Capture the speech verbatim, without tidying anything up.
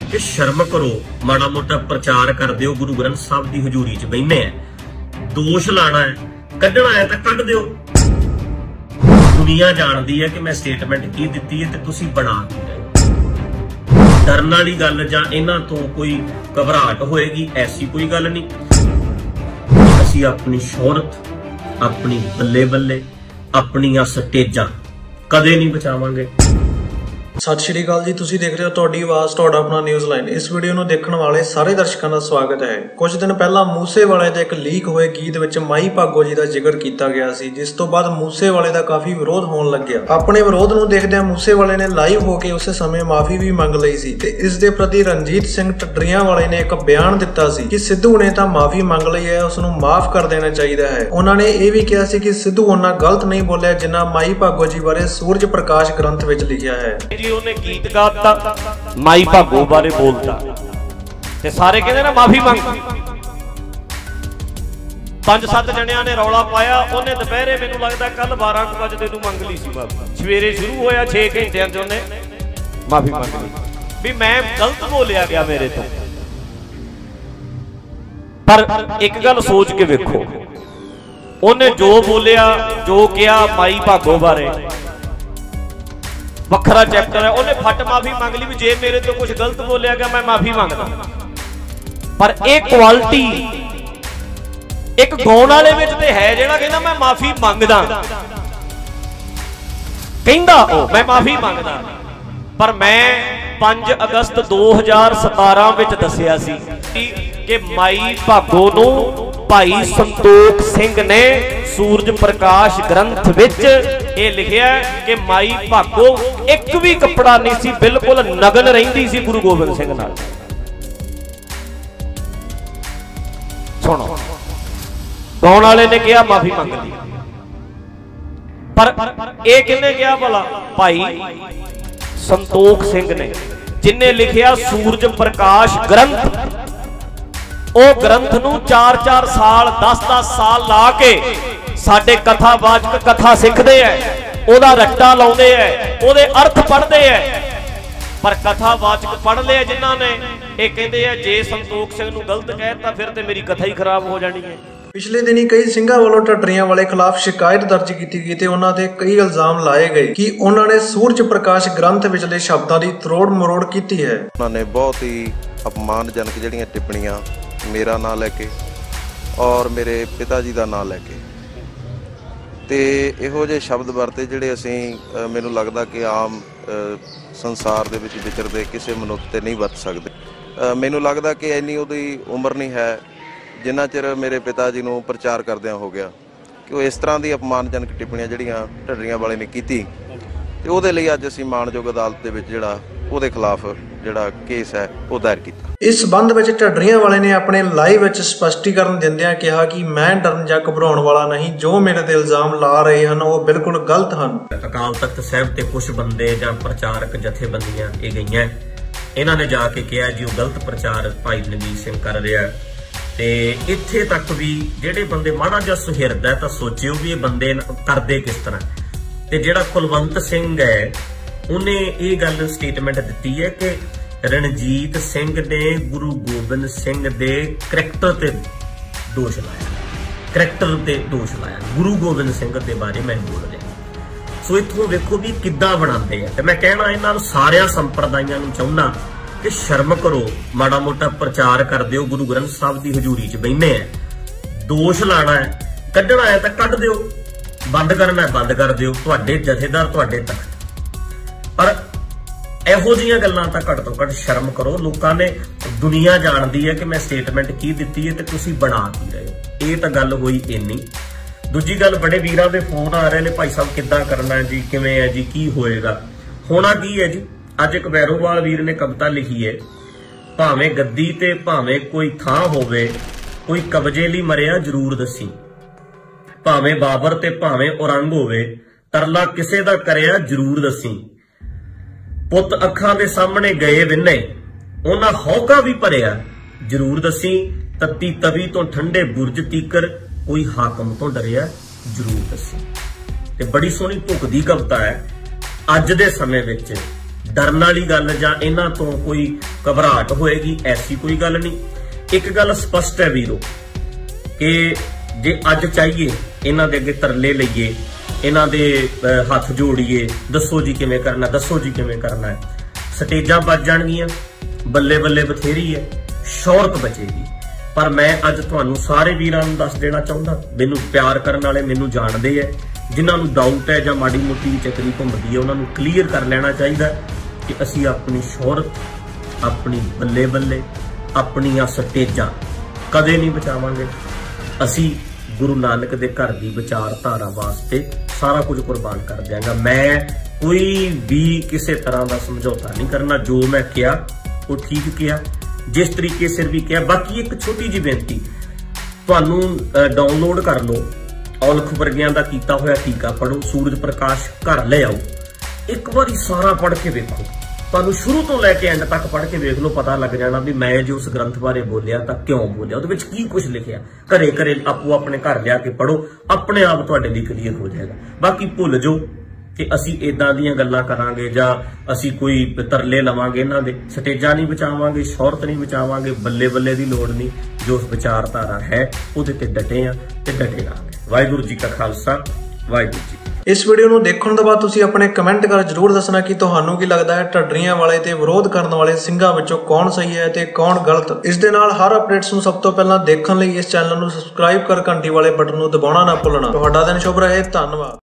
कि शर्म करो, माड़ा मोटा प्रचार कर दियो, गुरु ग्रंथ साहब की हजूरी च बहने है, दोष लाना है, कढ़ना है तो कढ़ दियो। दुनिया जानती है कि मैं स्टेटमेंट की दी है, तो तुसी बना की रहे। डरन वाली गल जां इन्हां तो कोई घबराहट होएगी, ऐसी कोई गल नहीं। असीं अपनी शोहरत, अपनी बल्ले बल्ले, अपनी स्टेजां कदे नहीं बचावांगे। सत श्री अकाल जी, तुसीं देख रहे हो तुहाडी आवाज़, तुहाडा अपना न्यूज़ लाइन। इस वीडियो ਨੂੰ ਦੇਖਣ ਵਾਲੇ ਸਾਰੇ ਦਰਸ਼ਕਾਂ ਦਾ ਸਵਾਗਤ ਹੈ। ਕੁਝ ਦਿਨ ਪਹਿਲਾਂ ਮੂਸੇਵਾਲੇ ਦੇ ਇੱਕ ਲੀਕ ਹੋਏ ਗੀਤ ਵਿੱਚ ਮਾਈ ਭਾਗੋ ਜੀ ਦਾ ਜ਼ਿਕਰ ਕੀਤਾ ਗਿਆ ਸੀ, ਜਿਸ ਤੋਂ ਬਾਅਦ ਮੂਸੇਵਾਲੇ ਦਾ ਕਾਫੀ ਵਿਰੋਧ ਹੋਣ ਲੱਗਿਆ। ਆਪਣੇ ਵਿਰੋਧ ਨੂੰ ਦੇਖਦਿਆਂ ਮੂਸੇਵਾਲੇ ਨੇ ਲਾਈਵ ਹੋ ਕੇ ਉਸੇ ਸਮੇਂ ਮਾਫੀ ਵੀ ਮੰਗ ਲਈ ਸੀ ਤੇ ਇਸ ਦੇ ਪ੍ਰਤੀ ਰਣਜੀਤ ਸਿੰਘ ਢੱਡਰੀਆਂ ਵਾਲੇ ਨੇ ਇੱਕ ਬਿਆਨ ਦਿੱਤਾ ਸੀ ਕਿ ਸਿੱਧੂ ਨੇ ਤਾਂ ਮਾਫੀ ਮੰਗ ਲਈ ਹੈ, ਉਸ ਨੂੰ ਮਾਫ ਕਰ ਦੇਣਾ ਚਾਹੀਦਾ ਹੈ। ਉਹਨਾਂ ਨੇ ਇਹ ਵੀ ਕਿਹਾ ਸੀ ਕਿ ਸਿੱਧੂ ਉਹਨਾਂ ਗਲਤ ਨਹੀਂ ਬੋਲਿਆ ਜਿੰਨਾ ਮਾਈ ਭਾਗੋ ਜੀ ਬਾਰੇ ਸੂਰਜ ਪ੍ਰਕਾਸ਼ ਗ੍ਰੰਥ ਵਿੱਚ ਲਿਖਿਆ ਹੈ। ਉਹਨੇ ਗੀਤ ਗਾਤਾ, ਮਾਈ ਭਾਗੋ ਬਾਰੇ ਬੋਲਤਾ ਤੇ ਸਾਰੇ ਕਹਿੰਦੇ ਨਾ ਮਾਫੀ ਮੰਗ। ਪੰਜ ਸੱਤ ਜਣਿਆਂ ਨੇ ਰੌਲਾ ਪਾਇਆ। ਉਹਨੇ ਦੁਪਹਿਰੇ ਮੈਨੂੰ ਲੱਗਦਾ ਕੱਲ ਬਾਰਾਂ ਕੁ ਵਜੇ ਨੂੰ ਮੰਗ ਲਈ ਸੀ ਮਾਫੀ। ਸਵੇਰੇ ਸ਼ੁਰੂ ਹੋਇਆ ਛੇ ਘੰਟਿਆਂ ਚ ਉਹਨੇ ਮਾਫੀ ਮੰਗ ਲਈ ਵੀ ਮੈਂ ਗਲਤ ਬੋਲਿਆ ਗਿਆ ਮੇਰੇ ਤੋਂ। ਪਰ ਇੱਕ ਗੱਲ ਸੋਚ ਕੇ ਵੇਖੋ, ਉਹਨੇ ਜੋ ਬੋਲਿਆ, ਜੋ ਕਿਹਾ ਮਾਈ ਭਾਗੋ ਬਾਰੇ, ਵੱਖਰਾ ਚੈਪਟਰ है। ਉਹਨੇ ਫਟ ਮਾਫੀ ਮੰਗ ਲਈ ਵੀ ਜੇ ਮੇਰੇ ਤੋਂ ਕੁਝ ਗਲਤ ਬੋਲਿਆ ਗਿਆ ਮੈਂ ਮਾਫੀ ਮੰਗਦਾ। ਪਰ ਇਹ ਕੁਆਲਿਟੀ ਇੱਕ ਗਾਉਣ ਵਾਲੇ ਵਿੱਚ ਤੇ ਹੈ ਜਿਹੜਾ ਕਹਿੰਦਾ ਮੈਂ ਮਾਫੀ ਮੰਗਦਾ, ਕਹਿੰਦਾ ਉਹ ਮੈਂ ਮਾਫੀ ਮੰਗਦਾ। ਪਰ ਮੈਂ ਪੰਜ ਅਗਸਤ ਦੋ ਹਜ਼ਾਰ ਸਤਾਰਾਂ ਵਿੱਚ ਦੱਸਿਆ ਸੀ ਕਿ ਮਾਈ ਭਾਗੋ ਨੂੰ ਭਾਈ ਸੰਤੋਖ ਸਿੰਘ ਨੇ ਸੂਰਜ ਪ੍ਰਕਾਸ਼ ਗ੍ਰੰਥ ਵਿੱਚ ਇਹ ਲਿਖਿਆ ਕਿ ਮਾਈ ਭਾਗੋ ਇੱਕ ਵੀ ਕੱਪੜਾ ਨਹੀਂ ਸੀ, ਬਿਲਕੁਲ ਨਗਨ ਰਹਿੰਦੀ ਸੀ ਗੁਰੂ ਗੋਬਿੰਦ ਸਿੰਘ ਨਾਲ। ਸੁਣੋ, ਗਾਉਣ ਵਾਲੇ ਨੇ ਕਿਹਾ ਮਾਫੀ ਮੰਗ ਲਈ, ਪਰ ਇਹ ਕਿਹਨੇ ਕਿਹਾ ਭਲਾ? ਭਾਈ ਸੰਤੋਖ ਸਿੰਘ ਨੇ, ਜਿਨੇ ਲਿਖਿਆ ਸੂਰਜ ਪ੍ਰਕਾਸ਼ ਗ੍ਰੰਥ। ਉਹ ਗ੍ਰੰਥ ਨੂੰ ਚਾਰ ਚਾਰ ਸਾਲ ਦਸ ਦਸ ਸਾਲ ਲਾ ਕੇ ਸਾਡੇ ਕਥਾਵਾਚਕ ਕਥਾ ਸਿੱਖਦੇ ਐ, ਉਹਦਾ ਰੱਟਾ ਲਾਉਂਦੇ ਐ, ਉਹਦੇ ਅਰਥ ਪੜ੍ਹਦੇ ਐ। ਪਰ ਕਥਾਵਾਚਕ ਪੜ੍ਹ ਲਿਆ ਜਿਨ੍ਹਾਂ ਨੇ, ਇਹ ਕਹਿੰਦੇ ਐ ਜੇ ਸੰਤੋਖ ਸਿੰਘ ਨੂੰ ਗਲਤ ਕਹਿਤਾ ਫਿਰ ਤੇ ਮੇਰੀ ਕਥਾ ਹੀ ਖਰਾਬ ਹੋ ਜਾਣੀ ਹੈ। ਪਿਛਲੇ ਦਿਨੀ ਕਈ ਸਿੰਘਾਂ ਵੱਲੋਂ ਢੱਡਰੀਆਂ ਵਾਲੇ ਖਿਲਾਫ ਸ਼ਿਕਾਇਤ ਦਰਜ ਕੀਤੀ ਗਈ ਤੇ ਉਹਨਾਂ ਤੇ ਕਈ ਇਲਜ਼ਾਮ ਲਾਏ ਗਏ ਕਿ ਉਹਨਾਂ ਨੇ ਸੂਰਜ ਪ੍ਰਕਾਸ਼ ਗ੍ਰੰਥ ਵਿਚਲੇ ਸ਼ਬਦਾਂ ਦੀ ਤਰੋੜ ਮਰੋੜ ਕੀਤੀ ਹੈ। ਉਹਨਾਂ ਨੇ ਬਹੁਤ ਹੀ ਅਪਮਾਨਜਨਕ ਜਿਹੜੀਆਂ ਟਿੱਪਣੀਆਂ ਮੇਰਾ ਨਾਂ ਲੈ ਕੇ ਔਰ ਮੇਰੇ ਪਿਤਾ ਜੀ ਦਾ ਨਾਂ ਲੈ ਕੇ ਤੇ ਇਹੋ ਜਿਹੇ ਸ਼ਬਦ ਵਰਤੇ ਜਿਹੜੇ ਅਸੀਂ ਮੈਨੂੰ ਲੱਗਦਾ ਕਿ ਆਮ ਸੰਸਾਰ ਦੇ ਵਿੱਚ ਵਿਚਰਦੇ ਕਿਸੇ ਮਨੁੱਖ ਤੇ ਨਹੀਂ ਵਰਤ ਸਕਦੇ। ਮੈਨੂੰ ਲੱਗਦਾ ਕਿ ਇੰਨੀ ਉਹਦੀ ਉਮਰ ਨਹੀਂ ਹੈ ਜਿੰਨਾ ਚਿਰ ਮੇਰੇ ਪਿਤਾ ਜੀ ਨੂੰ ਪ੍ਰਚਾਰ ਕਰਦਿਆਂ ਹੋ ਗਿਆ ਕਿ ਉਹ ਇਸ ਤਰ੍ਹਾਂ ਦੀ ਅਪਮਾਨਜਨਕ ਟਿੱਪਣੀਆਂ ਜਿਹੜੀਆਂ ਢੱਡਰੀਆਂ ਵਾਲੇ ਨੇ ਕੀਤੀ ਤੇ ਉਹਦੇ ਲਈ ਅੱਜ ਅਸੀਂ ਮਾਣਯੋਗ ਅਦਾਲਤ ਦੇ ਵਿੱਚ ਜਿਹੜਾ ਉਹਦੇ ਖਿਲਾਫ ਜਿਹੜਾ ਕੇਸ ਹੈ ਉਹ ਦਾਇਰ ਕੀਤਾ। ਇਸ ਸੰਬੰਧ ਵਿੱਚ ਢੱਡਰੀਆਂ ਵਾਲੇ ਨੇ ਆਪਣੇ ਲਾਈਵ ਵਿੱਚ ਸਪਸ਼ਟੀਕਰਨ ਦਿੰਦਿਆਂ ਕਿਹਾ ਕਿ ਮੈਂ ਡਰਨ ਜਾਂ ਘਬਰਾਉਣ ਵਾਲਾ ਨਹੀਂ, ਜੋ ਮੇਰੇ ਤੇ ਇਲਜ਼ਾਮ ਲਾ ਰਹੇ ਹਨ ਉਹ ਬਿਲਕੁਲ ਗਲਤ ਹਨ। ਅਕਾਲ ਤਖਤ ਸਾਹਿਬ ਤੇ ਕੁਝ ਬੰਦੇ ਜਾਂ ਪ੍ਰਚਾਰਕ ਜਥੇਬੰਦੀਆਂ ਇਹ ਗਈਆਂ, ਇਹਨਾਂ ਨੇ ਜਾ ਕੇ ਕਿਹਾ ਜੀ ਉਹ ਗਲਤ ਪ੍ਰਚਾਰ ਭਾਈ ਨਵੀਨ ਸਿੰਘ ਕਰ ਰਿਹਾ। ਤੇ ਇੱਥੇ ਤੱਕ ਵੀ ਜਿਹੜੇ ਬੰਦੇ ਮਾੜਾ ਜਿਹਾ ਸੁਹਿਰਦ ਹੈ ਤਾਂ ਸੋਚਿਓ ਵੀ ਇਹ ਬੰਦੇ ਕਰਦੇ ਕਿਸ ਤਰ੍ਹਾਂ। ਤੇ ਜਿਹੜਾ ਕੁਲਵੰਤ ਸਿੰਘ ਹੈ ਉਹਨੇ ਇਹ ਗੱਲ ਸਟੇਟਮੈਂਟ ਦਿੱਤੀ ਹੈ ਕਿ ਰਣਜੀਤ ਸਿੰਘ ਨੇ ਗੁਰੂ ਗੋਬਿੰਦ ਸਿੰਘ ਦੇ ਕਰੈਕਟਰ ਤੇ ਦੋਸ਼ ਲਾਇਆ, ਕਰੈਕਟਰ ਤੇ ਦੋਸ਼ ਲਾਇਆ, ਗੁਰੂ ਗੋਬਿੰਦ ਸਿੰਘ ਦੇ ਬਾਰੇ ਮੈਂ ਬੋਲ ਰਿਹਾ। ਸੋ ਇੱਥੋਂ ਵੇਖੋ ਵੀ ਕਿੱਦਾਂ ਬਣਾਉਂਦੇ ਆ। ਤੇ ਮੈਂ ਕਹਿਣਾ ਇਹਨਾਂ ਨੂੰ ਸਾਰਿਆਂ ਸੰਪਰਦਾਇਆਂ ਨੂੰ ਚਾਹੁੰਦਾ ਕਿ ਸ਼ਰਮ ਕਰੋ, ਮਾੜਾ ਮੋਟਾ ਪ੍ਰਚਾਰ ਕਰ ਦਿਓ, ਗੁਰੂ ਗ੍ਰੰਥ ਸਾਹਿਬ ਦੀ ਹਜ਼ੂਰੀ ਚ ਬਹਿਨੇ ਆ, ਦੋਸ਼ ਲਾਣਾ ਹੈ, ਕੱਢਣਾ ਹੈ ਤਾਂ ਕੱਢ ਦਿਓ, ਬੰਦ ਕਰਨਾ ਹੈ ਬੰਦ ਕਰ ਦਿਓ, ਤੁਹਾਡੇ ਜਥੇਦਾਰ ਤੁਹਾਡੇ ਤਖਤ। ਪਰ ਇਹੋ ਜਿਹੀਆਂ ਗੱਲਾਂ ਤਾਂ ਘੱਟ ਤੋਂ ਘੱਟ ਸ਼ਰਮ ਕਰੋ। ਲੋਕਾਂ ਨੇ, ਦੁਨੀਆ ਜਾਣਦੀ ਹੈ ਕਿ ਮੈਂ ਸਟੇਟਮੈਂਟ ਕੀ ਦਿੱਤੀ ਹੈ ਤੇ ਤੁਸੀਂ ਬਣਾ ਕੀ ਰਹੇ ਹੋ। ਇਹ ਤਾਂ ਗੱਲ ਹੋਈ ਇੰਨੀ। ਦੂਜੀ ਗੱਲ, ਬੜੇ ਵੀਰਾਂ ਦੇ ਫੋਨ ਆ ਰਹੇ ਨੇ, ਭਾਈ ਸਾਹਿਬ ਕਿੱਦਾਂ ਕਰਨਾ ਜੀ, ਕਿਵੇਂ ਹੈ ਜੀ, ਕੀ ਹੋਏਗਾ। ਹੋਣਾ ਕੀ ਹੈ ਜੀ, ਅੱਜ ਇੱਕ ਵੈਰੋਵਾਲ ਵੀਰ ਨੇ ਕਵਿਤਾ ਲਿਖੀ ਹੈ, ਭਾਵੇਂ ਗੱਦੀ ਤੇ ਭਾਵੇਂ ਕੋਈ ਥਾਂ ਹੋਵੇ, ਕੋਈ ਕਬਜੇ ਲਈ ਮਰਿਆ ਜ਼ਰੂਰ ਦੱਸੀ, ਭਾਵੇਂ ਬਾਬਰ ਤੇ ਭਾਵੇਂ ਔਰੰਗ ਹੋਵੇ, ਤਰਲਾ ਕਿਸੇ ਦਾ ਕਰਿਆ ਜ਼ਰੂਰ ਦੱਸੀ, ਪੁੱਤ ਅੱਖਾਂ ਦੇ ਸਾਹਮਣੇ ਗਏ ਵਿੰਨੇ, ਉਹਨਾਂ ਹੌਕਾ ਵੀ ਭਰਿਆ ਜ਼ਰੂਰ ਦੱਸੀ, ਤੱਤੀ ਤਵੀ ਤੋਂ ਠੰਡੇ ਬੁਰਜ ਤੀਕਰ ਕੋਈ ਹਾਕਮ ਤੋਂ ਡਰਿਆ ਜ਼ਰੂਰ ਦੱਸੀ। ਤੇ ਬੜੀ ਸੋਹਣੀ ਭੁੱਖਦੀ ਕਵਿਤਾ ਹੈ। ਅੱਜ ਦੇ ਸਮੇਂ ਵਿੱਚ ਡਰਨ ਵਾਲੀ ਗੱਲ ਜਾਂ ਇਹਨਾਂ ਤੋਂ ਕੋਈ ਘਬਰਾਹਟ ਹੋਏਗੀ, ਐਸੀ ਕੋਈ ਗੱਲ ਨਹੀਂ। ਇੱਕ ਗੱਲ ਸਪਸ਼ਟ ਹੈ ਵੀਰੋ ਕਿ ਜੇ ਅੱਜ ਚਾਹੀਏ ਇਹਨਾਂ ਦੇ ਅੱਗੇ ਤਰਲੇ ਲਈਏ, ਇਹਨਾਂ ਦੇ ਹੱਥ ਜੋੜੀਏ, ਦੱਸੋ ਜੀ ਕਿਵੇਂ ਕਰਨਾ, ਦੱਸੋ ਜੀ ਕਿਵੇਂ ਕਰਨਾ ਹੈ, ਸਟੇਜਾਂ ਵੱਜ ਜਾਣਗੀਆਂ, ਬੱਲੇ ਬੱਲੇ ਬਥੇਰੀ ਹੈ, ਸ਼ੌਹਰਤ ਬਚੇਗੀ। ਪਰ ਮੈਂ ਅੱਜ ਤੁਹਾਨੂੰ ਸਾਰੇ ਵੀਰਾਂ ਨੂੰ ਦੱਸ ਦੇਣਾ ਚਾਹੁੰਦਾ, ਮੈਨੂੰ ਪਿਆਰ ਕਰਨ ਵਾਲੇ ਮੈਨੂੰ ਜਾਣਦੇ ਹੈ, ਜਿਨ੍ਹਾਂ ਨੂੰ ਡਾਊਟ ਹੈ ਜਾਂ ਮਾੜੀ ਮੋਟੀ ਚੱਕਰੀ ਘੁੰਮਦੀ ਹੈ, ਉਹਨਾਂ ਨੂੰ ਕਲੀਅਰ ਕਰ ਲੈਣਾ ਚਾਹੀਦਾ ਕਿ ਅਸੀਂ ਆਪਣੀ ਸ਼ੌਹਰਤ, ਆਪਣੀ ਬੱਲੇ ਬੱਲੇ, ਆਪਣੀਆਂ ਸਟੇਜਾਂ ਕਦੇ ਨਹੀਂ ਬਚਾਵਾਂਗੇ। ਅਸੀਂ ਗੁਰੂ ਨਾਨਕ ਦੇ ਘਰ ਦੀ ਵਿਚਾਰਧਾਰਾ ਵਾਸਤੇ ਸਾਰਾ ਕੁਝ ਕੁਰਬਾਨ ਕਰ ਦਿਆਂਗਾ। ਮੈਂ ਕੋਈ ਵੀ ਕਿਸੇ ਤਰ੍ਹਾਂ ਦਾ ਸਮਝੌਤਾ ਨਹੀਂ ਕਰਨਾ। ਜੋ ਮੈਂ ਕਿਹਾ ਉਹ ਠੀਕ ਕਿਹਾ, ਜਿਸ ਤਰੀਕੇ ਸਿਰ ਵੀ ਕਿਹਾ। ਬਾਕੀ ਇੱਕ ਛੋਟੀ ਜਿਹੀ ਬੇਨਤੀ, ਤੁਹਾਨੂੰ ਡਾਊਨਲੋਡ ਕਰ ਲਓ ਔਲਖ ਵਰਗਿਆਂ ਦਾ ਕੀਤਾ ਹੋਇਆ ਟੀਕਾ ਪੜੋ, ਸੂਰਜ ਪ੍ਰਕਾਸ਼ ਘਰ ਲੈ ਆਓ, ਇੱਕ ਵਾਰੀ ਸਾਰਾ ਪੜ੍ਹ ਕੇ ਵੇਖੋ। ਤੁਹਾਨੂੰ ਸ਼ੁਰੂ ਤੋਂ ਲੈ ਕੇ ਐਂਡ ਤੱਕ ਪੜ੍ਹ ਕੇ ਵੇਖ ਲਓ, ਪਤਾ ਲੱਗ ਜਾਣਾ ਵੀ ਮੈਂ ਜੋ ਉਸ ਗ੍ਰੰਥ ਬਾਰੇ ਬੋਲਿਆ ਤਾਂ ਕਿਉਂ ਬੋਲਿਆ, ਉਹਦੇ ਵਿੱਚ ਕੀ ਕੁਝ ਲਿਖਿਆ। ਘਰੇ ਘਰੇ ਆਪੋ ਆਪਣੇ ਘਰ ਲਿਆ ਕੇ ਪੜੋ, ਆਪਣੇ ਆਪ ਤੁਹਾਡੇ ਲਈ ਕਲੀਅਰ ਹੋ ਜਾਏਗਾ। ਬਾਕੀ ਭੁੱਲ ਜਾਓ ਕਿ ਅਸੀਂ ਇਦਾਂ ਦੀਆਂ ਗੱਲਾਂ ਕਰਾਂਗੇ ਜਾਂ ਅਸੀਂ ਕੋਈ ਤਰਲੇ ਲਵਾਂਗੇ, ਇਹਨਾਂ ਦੇ ਸਟੇਜਾਂ ਨਹੀਂ ਬਚਾਵਾਂਗੇ, ਸ਼ੌਹਰਤ ਨਹੀਂ ਬਚਾਵਾਂਗੇ, ਬੱਲੇ ਬੱਲੇ ਦੀ ਲੋੜ ਨਹੀਂ। ਜੋ ਵਿਚਾਰਧਾਰਾ ਹੈ ਉਹਦੇ ਤੇ ਡਟੇ ਆ ਤੇ ਡਟੇ ਰਹਾਂਗੇ। ਵਾਹਿਗੁਰੂ ਜੀ ਕਾ ਖਾਲਸਾ, ਵਾਹਿਗੁਰੂ ਜੀ। ਇਸ ਵੀਡੀਓ ਨੂੰ ਦੇਖਣ ਤੋਂ ਬਾਅਦ ਤੁਸੀਂ ਆਪਣੇ ਕਮੈਂਟ ਕਰ ਜਰੂਰ ਦੱਸਣਾ ਕਿ ਤੁਹਾਨੂੰ ਕੀ ਲੱਗਦਾ ਹੈ, ਢੱਡਰੀਆਂ ਵਾਲੇ ਤੇ ਵਿਰੋਧ ਕਰਨ ਵਾਲੇ ਸਿੰਘਾਂ ਵਿੱਚੋਂ ਕੌਣ ਸਹੀ ਹੈ ਤੇ ਕੌਣ ਗਲਤ। ਇਸ ਦੇ ਨਾਲ ਹਰ ਅਪਡੇਟਸ ਨੂੰ ਸਭ ਤੋਂ ਪਹਿਲਾਂ ਦੇਖਣ ਲਈ ਇਸ ਚੈਨਲ ਨੂੰ ਸਬਸਕ੍ਰਾਈਬ ਕਰ ਘੰਟੀ ਵਾਲੇ ਬਟਨ ਨੂੰ ਦਬਾਉਣਾ ਨਾ ਭੁੱਲਣਾ। ਤੁਹਾਡਾ ਦਿਨ ਸ਼ੁਭ ਰਹੇ। ਧੰਨਵਾਦ।